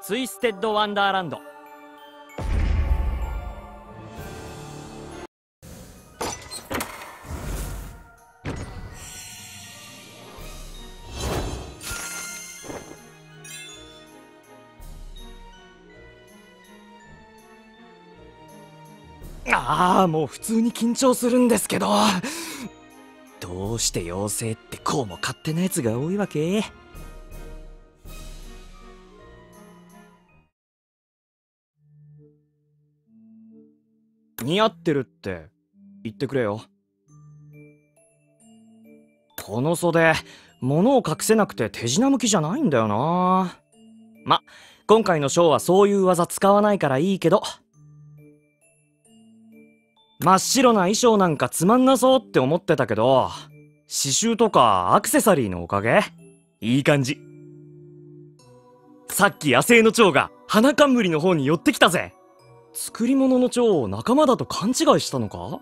ツイステッドワンダーランド。ああ、もう普通に緊張するんですけど、どうして妖精ってこうも勝手なやつが多いわけ？似合ってるって言ってくれよ。この袖、物を隠せなくて手品向きじゃないんだよな。ま、今回のショーはそういう技使わないからいいけど、真っ白な衣装なんかつまんなそうって思ってたけど、刺繍とかアクセサリーのおかげ？いい感じ。さっき野生の蝶が花冠の方に寄ってきたぜ。作り物の蝶を仲間だと勘違いしたのか？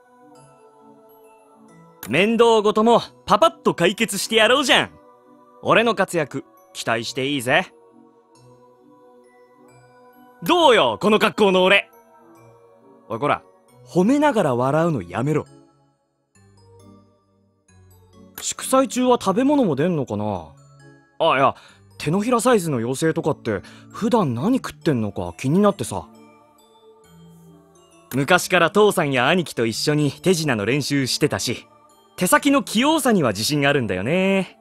面倒ごともパパッと解決してやろうじゃん。俺の活躍期待していいぜ。どうよこの格好の俺。おいこら、褒めながら笑うのやめろ。祝祭中は食べ物も出んのかな。あ、いや、手のひらサイズの妖精とかって普段何食ってんのか気になってさ。昔から父さんや兄貴と一緒に手品の練習してたし、手先の器用さには自信があるんだよね。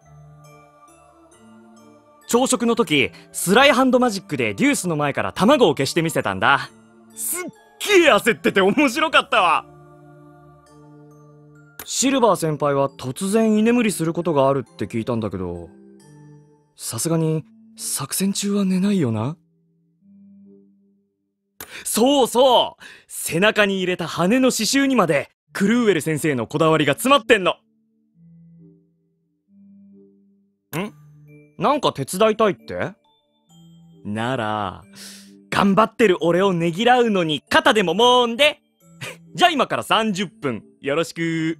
朝食の時スライハンドマジックでデュースの前から卵を消してみせたんだ。すっげえ焦ってて面白かったわ。シルバー先輩は突然居眠りすることがあるって聞いたんだけど、さすがに作戦中は寝ないよな。そうそう、背中に入れた羽の刺繍にまでクルーエル先生のこだわりが詰まってんの。なんか手伝いたいって？なら頑張ってる俺をねぎらうのに肩でももんでじゃあ今から30分よろしく。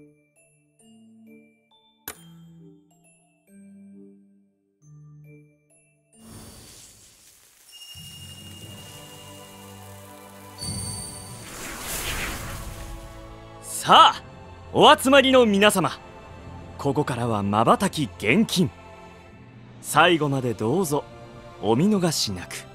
さあお集まりの皆様、ここからは瞬き厳禁。最後までどうぞお見逃しなく。